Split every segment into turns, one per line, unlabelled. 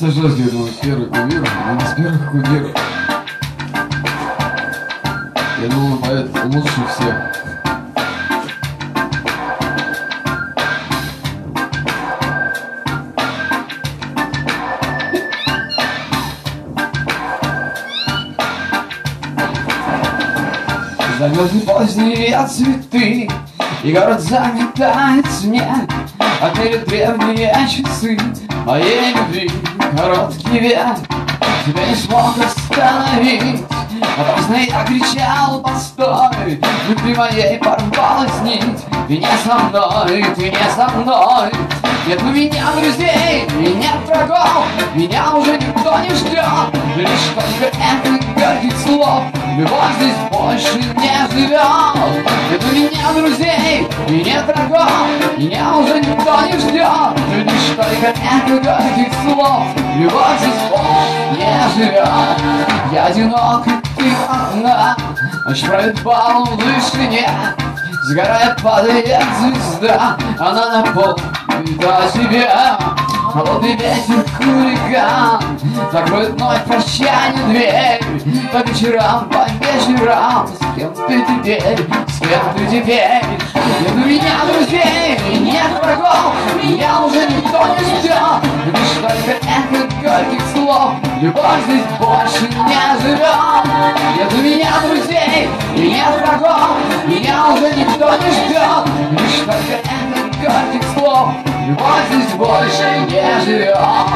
Сажать, я думаю, с первых кумиров, но не с первых кумиров. Я думаю, поэт лучше всех. Замерзли поздние цветы, и город заметает снег. Отмерили древние часы моей любви короткий век. Тебя не смог остановить, а поздно я кричал: постой! Внутри моей порвалась нить. Ты не со мной, ты не со мной. Нет у меня друзей, и нет врагов. Меня уже никто не ждет. Лишь только эхо горьких слов. Любовь здесь больше не живет. Нет у меня друзей, и нет врагов. Меня уже никто не ждет. Лишь только эхо горьких слов. Любовь здесь больше не живет. Я одинок, и ты одна. Ночь правит балом в вышине. Сгорая падает звезда. Она наполнит о себе. Холодный ветер, хулиган закроет вновь прощание дверь. По вечерам, по вечерам. С кем ты теперь, с кем ты теперь? Нет у меня друзей, нет врагов. Меня уже никто не ждет. Лишь только эхо горьких слов. Любовь здесь больше не живет. Нет у меня друзей, и нет врагов. Меня уже никто не ждет. Лишь только эхо горьких слов. Любовь здесь больше не живет.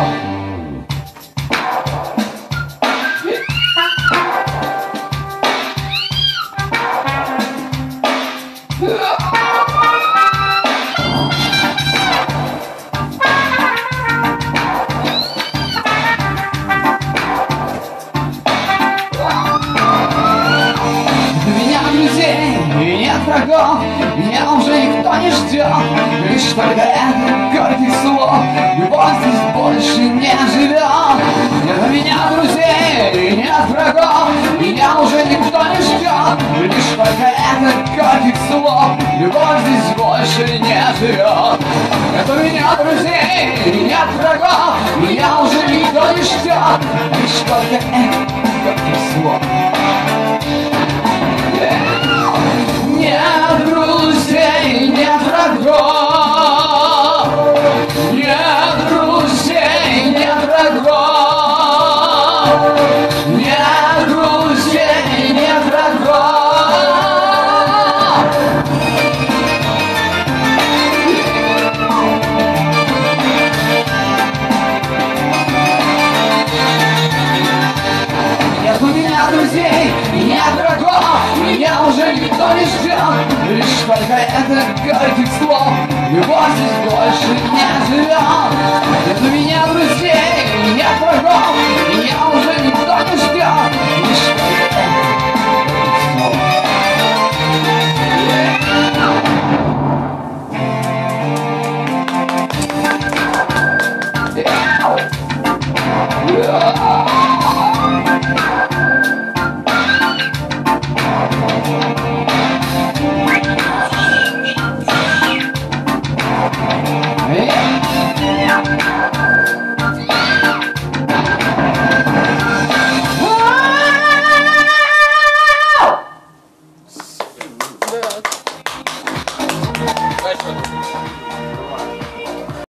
Меня уже никто не ждет. Лишь только эхо горьких слов. Любовь здесь больше не живет. Нет у меня друзей, нет врагов. Меня уже никто не ждет. Лишь только эхо горьких слов. Любовь здесь больше не живет. Нет у меня друзей, нет врагов. Меня уже никто не ждет. Лишь только эхо горьких слов. Нет друзей, нет врагов. Нет друзей, нет врагов. Нет друзей, нет врагов. Нет у меня друзей, нет врагов. Меня уже никто не ждет. Лишь только это горьких слов. Любовь здесь больше не живет. Нет у меня друзей, нет врагов. Меня уже никто не ждет. Лишь только это горьких слов.
Дальше.